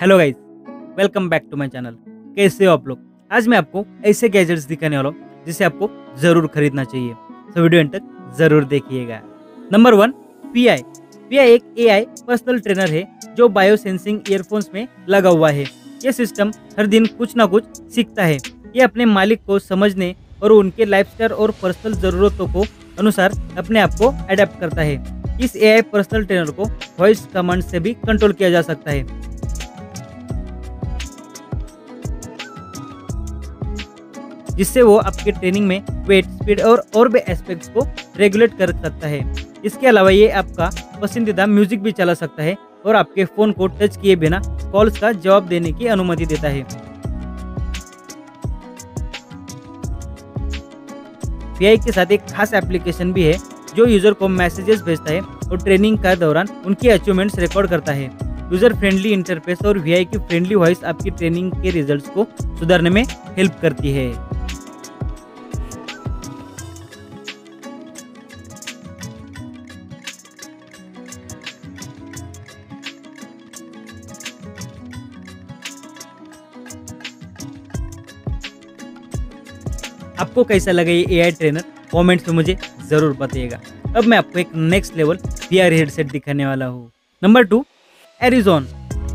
Hello guys, welcome back to my channel. कैसे हो आप लोग? आज मैं आपको ऐसे गैजेट्स दिखाने वाला हूँ जिसे आपको जरूर खरीदना चाहिए, तो वीडियो एंड तक जरूर देखिएगा। Number 1, Pi. पीआई एक एआई पर्सनल ट्रेनर है जो बायो सेंसिंग ईयरफोन्स में लगा हुआ है। यह सिस्टम हर दिन कुछ ना कुछ सीखता है। ये अपने मालिक को समझने और उनके लाइफस्टाइल और पर्सनल ज़रूरतों को अनुसार अपने आप को अडेप्ट करता है। इस एआई पर्सनल ट्रेनर को वॉइस कमांड से भी कंट्रोल किया जा सकता है, जिससे वो आपके ट्रेनिंग में वेट, स्पीड और भी एस्पेक्ट्स को रेगुलेट कर सकता है। इसके अलावा ये आपका पसंदीदा म्यूजिक भी चला सकता है और आपके फ़ोन को टच किए बिना कॉल्स का जवाब देने की अनुमति देता है। पीआई के साथ एक खास एप्लीकेशन भी है जो यूजर को मैसेजेस भेजता है और ट्रेनिंग का दौरान उनकी अचीवमेंट्स रिकॉर्ड करता है। यूजर फ्रेंडली इंटरफेस और वीआई की फ्रेंडली वॉइस आपकी ट्रेनिंग के रिजल्ट्स को सुधारने में हेल्प करती है। आपको कैसा लगा ये एआई ट्रेनर? कमेंट्स में मुझे ज़रूर बताइएगा। अब मैं आपको एक नेक्स्ट लेवल वीआर हेडसेट दिखाने वाला हूँ। नंबर 2, एरिजॉन।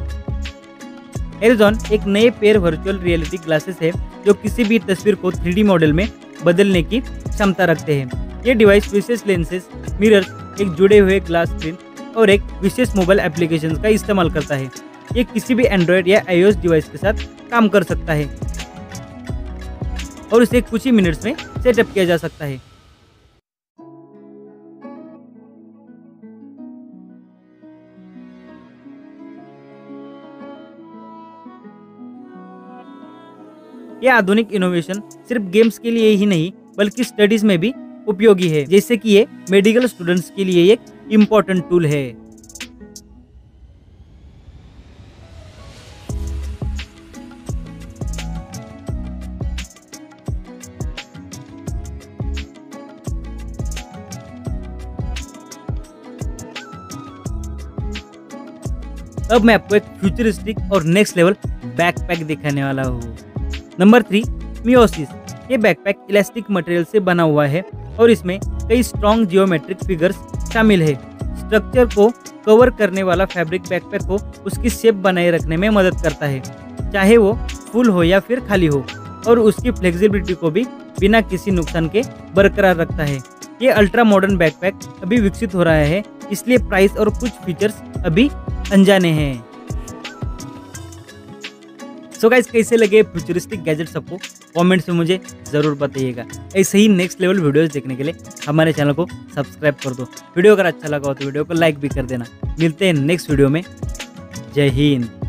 एरिजॉन एक नए पेयर वर्चुअल रियलिटी ग्लासेस है जो किसी भी तस्वीर को 3D मॉडल में बदलने की क्षमता रखते हैं। ये डिवाइस विशेष लेंसेज, मिरर्स, एक जुड़े हुए ग्लास स्क्रीन और एक विशेष मोबाइल एप्लीकेशन का इस्तेमाल करता है। ये किसी भी एंड्रॉयड या iOS डिवाइस के साथ काम कर सकता है और इसे कुछ ही मिनट्स में सेटअप किया जा सकता है। यह आधुनिक इनोवेशन सिर्फ गेम्स के लिए ही नहीं बल्कि स्टडीज में भी उपयोगी है, जैसे कि ये मेडिकल स्टूडेंट्स के लिए एक इम्पोर्टेंट टूल है। अब मैं आपको एक फ्यूचरिस्टिक और नेक्स्ट लेवल बैकपैक दिखाने वाला हूँ। नंबर 3, मियोसिस। ये बैकपैक इलास्टिक मटेरियल से बना हुआ है और इसमें कई स्ट्रॉन्ग जियोमेट्रिक फिगर्स शामिल है। स्ट्रक्चर को कवर करने वाला फैब्रिक बैकपैक को उसकी शेप बनाए रखने में मदद करता है, चाहे वो फुल हो या फिर खाली हो, और उसकी फ्लेक्सिबिलिटी को भी बिना किसी नुकसान के बरकरार रखता है। ये अल्ट्रा मॉडर्न बैकपैक अभी विकसित हो रहा है, इसलिए प्राइस और कुछ फीचर्स अभी अनजाने हैं। सो गाइस, कैसे लगे फ्यूचरिस्टिक गैजेट्स आपको? कमेंट्स में मुझे ज़रूर बताइएगा। ऐसे ही नेक्स्ट लेवल वीडियोस देखने के लिए हमारे चैनल को सब्सक्राइब कर दो। वीडियो अगर अच्छा लगा हो तो वीडियो को लाइक भी कर देना। मिलते हैं नेक्स्ट वीडियो में। जय हिंद।